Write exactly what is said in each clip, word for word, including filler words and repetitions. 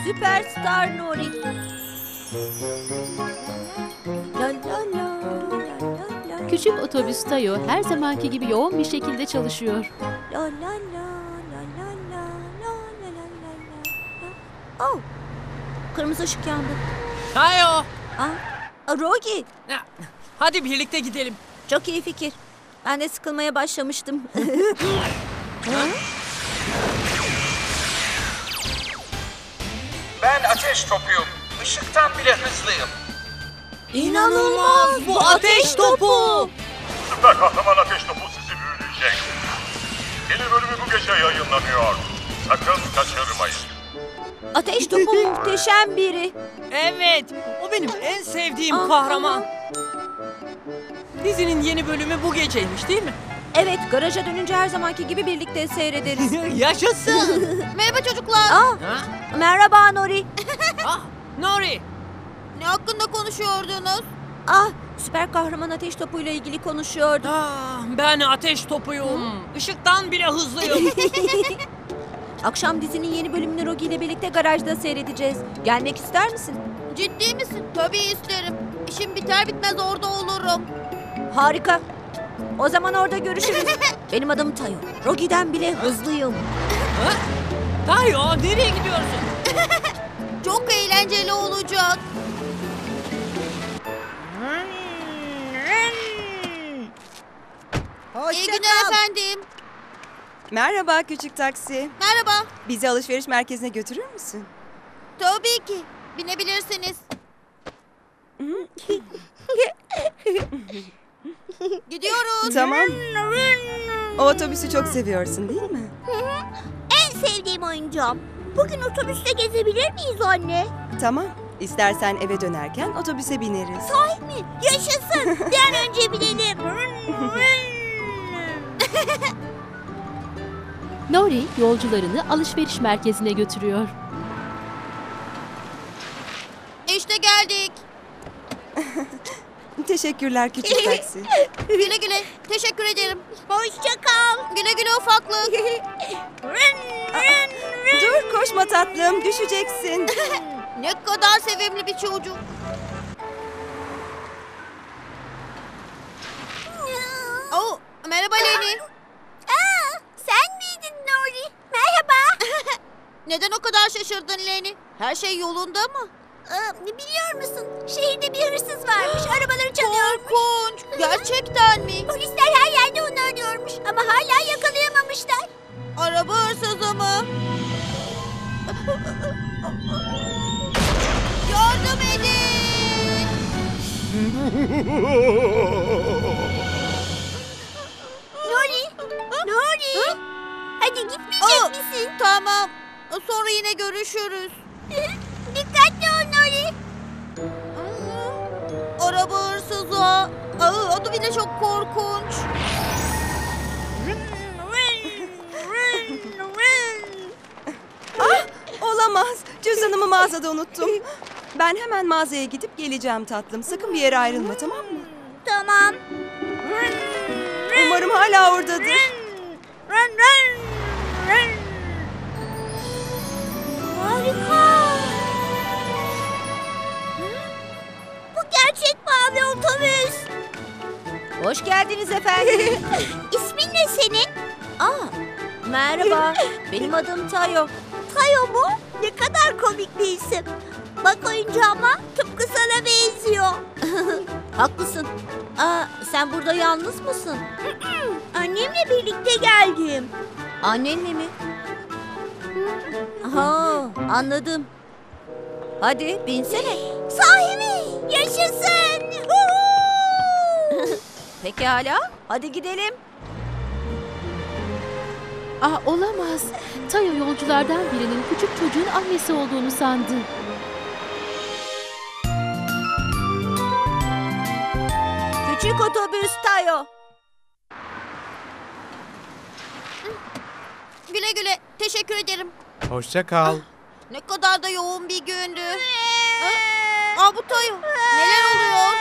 Süperstar Nuri. La la la, la la la. Küçük otobüs Tayo her zamanki gibi yoğun bir şekilde çalışıyor. La la la, la la la, la la la la la. Oh, kırmızı ışık yandı. Tayo. Aa, Rogi, Ya, hadi birlikte gidelim. çok iyi fikir. Ben de sıkılmaya başlamıştım. Ben ateş topuyum. Işıktan bile hızlıyım. İnanılmaz, bu ateş topu. Süper kahraman ateş topu sizi büyüleyecek. Yeni bölümü bu gece yayınlanıyor. Sakın kaçırmayın. Ateş topu muhteşem biri. Evet, o benim en sevdiğim Aa, kahraman. Dizinin yeni bölümü bu geceymiş değil mi? Evet, garaja dönünce her zamanki gibi birlikte seyrederiz. Yaşasın. Merhaba çocuklar. Aa, Ha? merhaba Nuri. Ah, Nuri. Ne hakkında konuşuyordunuz? Ah, süper kahraman ateş topuyla ilgili konuşuyorduk. Ah, ben ateş topuyum. Işıktan bile hızlıyım. Akşam dizinin yeni bölümünü Rogi ile birlikte garajda seyredeceğiz. Gelmek ister misin? Ciddi misin? Tabii isterim. İşim biter bitmez orada olurum. Harika. O zaman orada görüşürüz. Benim adım Tayo. Rogi'den bile hızlıyım. Ha? Tayo, nereye gidiyorsun? Çok eğlenceli olacak. İyi günler efendim. Merhaba küçük taksi. Merhaba. Bizi alışveriş merkezine götürür müsün? Tabii ki. Binebilirsiniz. Gidiyoruz. Tamam. O otobüsü çok seviyorsun değil mi? En sevdiğim oyuncağım. Bugün otobüste gezebilir miyiz anne? Tamam. İstersen eve dönerken otobüse bineriz. Sahi mi? Yaşasın. Bir an önce binelim. Nuri yolcularını alışveriş merkezine götürüyor. İşte geldik. Teşekkürler küçük taksi. Güle güle. Teşekkür ederim. Hoşça kal. Güle güle ufaklık. Dur koşma tatlım düşeceksin. Ne kadar sevimli bir çocuk. Oh, merhaba Leni. Aa, sen miydin Nuri? Merhaba. Neden o kadar şaşırdın Leni? Her şey yolunda mı? Ee, biliyor musun? Şehirde bir hırsız varmış. Arabaları çalıyormuş. Korkunç. Gerçekten mi? Polisler her yerde onu arıyormuş. Ama hala yakalayamamışlar. Araba hırsızı mı? Yardım edin. Nuri. Nuri. Hadi gitmeyecek misin? Tamam. Sonra yine görüşürüz. Dikkatli ol Nuri. Araba hırsızı. Aa, adı bile çok korkunç. Ah olamaz. Cüzdanımı mağazada unuttum. Ben hemen mağazaya gidip geleceğim tatlım. Sakın bir yere ayrılma tamam mı? Tamam. Umarım hala oradadır. Harika. Bu gerçek mavi otobüs. Hoş geldiniz efendim. İsmin ne senin? Aa, merhaba. Benim adım Tayo. Tayo mu? Ne kadar komik bir isim. Bak oyuncağıma tıpkı sana benziyor. Haklısın. Aa, sen burada yalnız mısın? Annemle birlikte geldim. Annenle mi? Ha, anladım. Hadi binsene. Sahi mi? Yaşasın. Pekala, hadi gidelim. Ah olamaz. Tayo yolculardan birinin küçük çocuğun annesi olduğunu sandı. Küçük otobüs Tayo. Güle güle. Teşekkür ederim. Hoşça kal. Ne kadar da yoğun bir gündü. Aa, aa bu Tayo. Neler oluyor?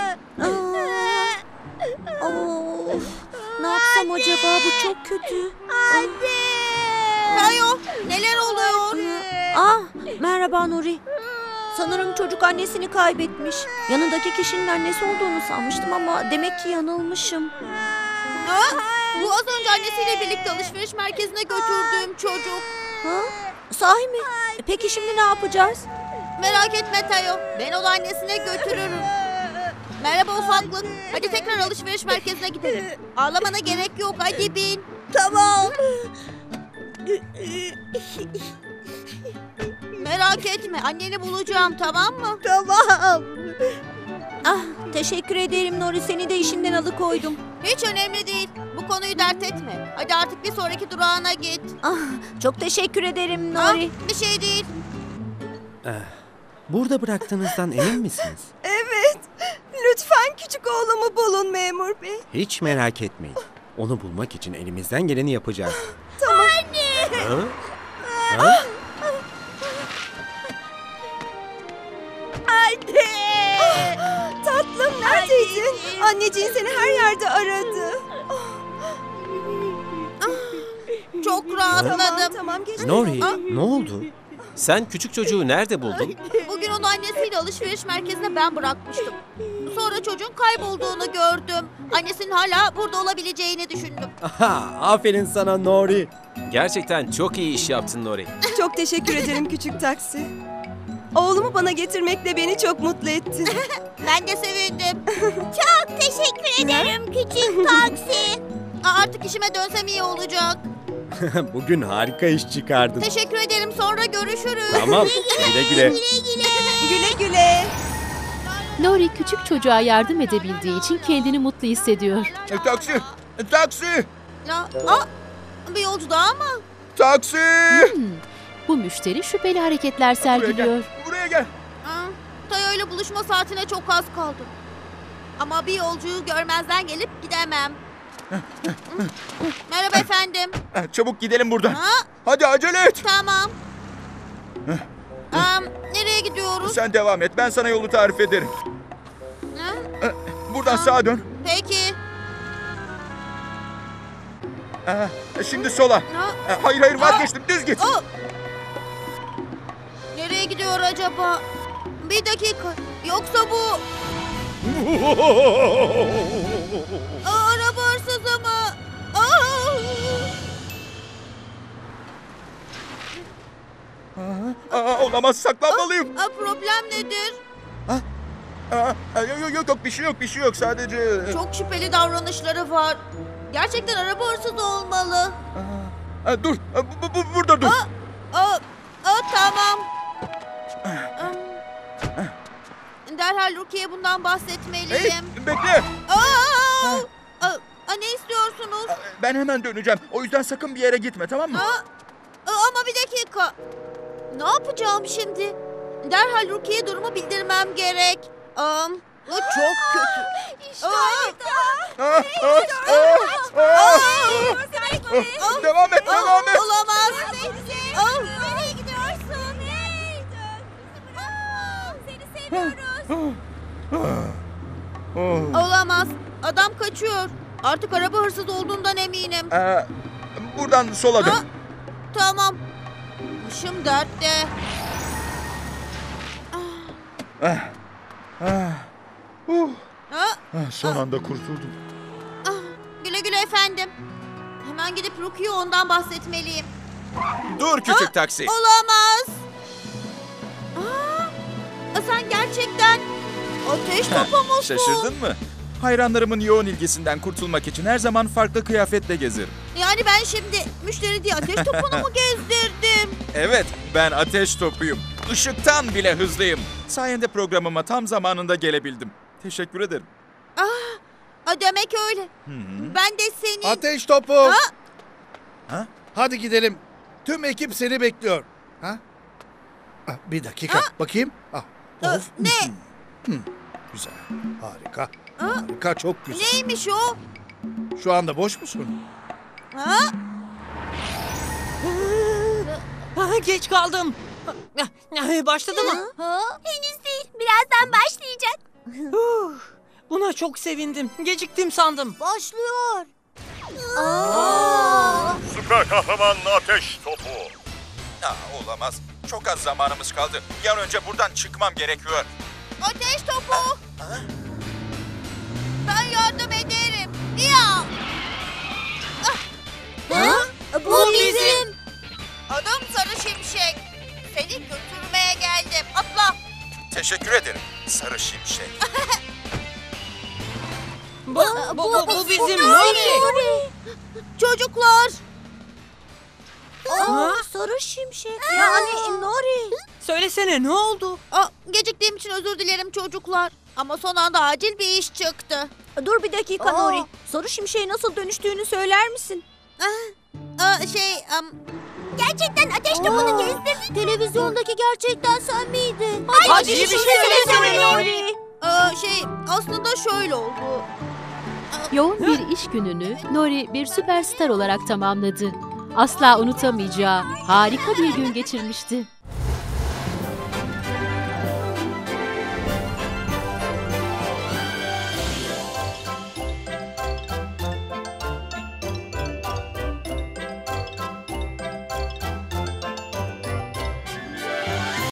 Aa, of, ne yapsam acaba, bu çok kötü. Tayo neler oluyor? Ah, merhaba. Merhaba Nuri. Sanırım çocuk annesini kaybetmiş. Yanındaki kişinin annesi olduğunu sanmıştım ama demek ki yanılmışım. Ha? Bu az önce annesiyle birlikte alışveriş merkezine götürdüğüm çocuk. Ha? Sahi mi? E, Peki şimdi ne yapacağız? Merak etme Tayo. Ben onu annesine götürürüm. Merhaba ufaklık. Hadi tekrar alışveriş merkezine gidelim. Ağlamana gerek yok. Hadi bin. Tamam. Merak etme. Anneni bulacağım, tamam mı? Tamam. Ah, teşekkür ederim Nuri. Seni de işinden alıkoydum. Hiç önemli değil. Bu konuyu dert etme. Hadi artık bir sonraki durağına git. Ah, çok teşekkür ederim Ah, Nuri. bir şey değil. Burada bıraktığınızdan emin misiniz? Evet. Lütfen küçük oğlumu bulun memur bey. Hiç merak etmeyin. Onu bulmak için elimizden geleni yapacağız. Tamam. Ha? Ha? Tatlım neredeydin? Anneciğin seni her yerde aradı. Çok Tamam rahatladım. tamam geç. Nori, ne oldu? Sen küçük çocuğu nerede buldun? Bugün onu annesiyle alışveriş merkezine ben bırakmıştım. Sonra çocuğun kaybolduğunu gördüm. Annesinin hala burada olabileceğini düşündüm. Aha, aferin sana Nori. Gerçekten çok iyi iş yaptın Nori. Çok teşekkür ederim küçük taksi. Oğlumu bana getirmekle beni çok mutlu ettin. Ben de sevindim. Çok teşekkür ederim küçük taksi. Aa, artık işime dönsem iyi olacak. Bugün harika iş çıkardın. Teşekkür ederim. Sonra görüşürüz. Tamam, güle güle. Güle güle. Nori küçük çocuğa yardım edebildiği için kendini mutlu hissediyor. E, taksi! E, taksi! Ya, aa, bir yolcu daha mı? Taksi! Hmm, bu müşteri şüpheli hareketler Buraya gel. sergiliyor. Buraya gel. Aa, Tayo ile buluşma saatine çok az kaldı. Ama bir yolcuyu görmezden gelip gidemem. Merhaba efendim. E, çabuk gidelim buradan. Ha, Hadi acele et. tamam. Aa, nereye gidiyoruz? Sen devam et. Ben sana yolu tarif ederim. Ha, E, buradan sağa dön. peki. E, şimdi sola. Ha, E, hayır hayır vazgeçtim. Düz git. o. Nereye gidiyor acaba? Bir dakika. Yoksa bu Aa, araba hırsızı mı? Aa! Aa, olamaz. Saklanmalıyım. Aa, problem nedir? Aa, yok yok yok bir şey yok bir şey yok sadece. Çok şüpheli davranışları var. Gerçekten araba hırsızı olmalı. Aa, dur. Aa, bu, bu, burada dur. Aa, aa, tamam. Derhal Rukiye bundan Hey, bahsetmeliyim. bekle. Aa, aa, aa, ne istiyorsunuz? Aa, Ben hemen döneceğim. O yüzden sakın bir yere gitme, tamam mı? Aa, aa, ama bir dakika. Ne yapacağım şimdi? Derhal Rukiye durumu bildirmem gerek. Am, bu çok kötü. İşte Aa, aa, aa, aa. Devam et, devam et. Olamaz. Aa, Nereye gidiyorsun? Hey, dur. Bizi bırak. Seni seviyoruz. Olamaz. Adam kaçıyor. Artık araba hırsız olduğundan eminim. Aa, buradan sola dön. Aa, tamam. Başım dertte. Ah, ah, uh, Ha? ah, son anda kurtuldum. Ah, güle güle efendim. Hemen gidip Rukiye ondan bahsetmeliyim. Dur küçük taksi. Olamaz. Aa, sen gerçekten ateş topu musun? Şaşırdın mı? Hayranlarımın yoğun ilgisinden kurtulmak için her zaman farklı kıyafetle gezerim. Yani ben şimdi müşteri diye ateş topunu mu gezdirdim? Evet, ben ateş topuyum. Işıktan bile hızlıyım. Sayende programıma tam zamanında gelebildim. Teşekkür ederim. Aa, demek öyle. Ben de senin... Ateş topu. Ha? Ha? Hadi gidelim. Tüm ekip seni bekliyor. Ha? Ah, bir dakika. Bakayım. Ah, Aa, of. ne? Güzel. Harika. Harika. Çok güzel. Neymiş o? Şu anda boş musun? Ha? Ah, geç kaldım. Ah, Başladı mı? Henüz değil. Birazdan başlayacak. Huh, Buna çok sevindim. Geciktim sandım. Başlıyor. Süper kahraman ateş topu. Aa, olamaz. Çok az zamanımız kaldı. Bir an önce buradan çıkmam gerekiyor. Ateş topu. Ben yardım ederim. Ya. Ha? Bu bizim. Adım Sarı Şimşek. Seni götürmeye geldim. Atla. Teşekkür ederim Sarı Şimşek. Bu, bu, bu, bu bizim Nuri. Çocuklar. Aa, sarı şimşek. Yani Nuri. Söylesene ne oldu? Aa, geciktiğim için özür dilerim çocuklar. Ama son anda acil bir iş çıktı. Dur bir dakika Aa. Nuri. Sarı şimşeğe nasıl dönüştüğünü söyler misin? Aa, şey... Um... Gerçekten ateş topunu gezdirdin. Televizyondaki gerçekten sen miydin? Hadi bir şey söylesene Nuri. Aa, şey aslında şöyle oldu. Yoğun bir iş gününü Nuri bir süperstar olarak tamamladı. Asla unutamayacağı harika bir gün geçirmişti.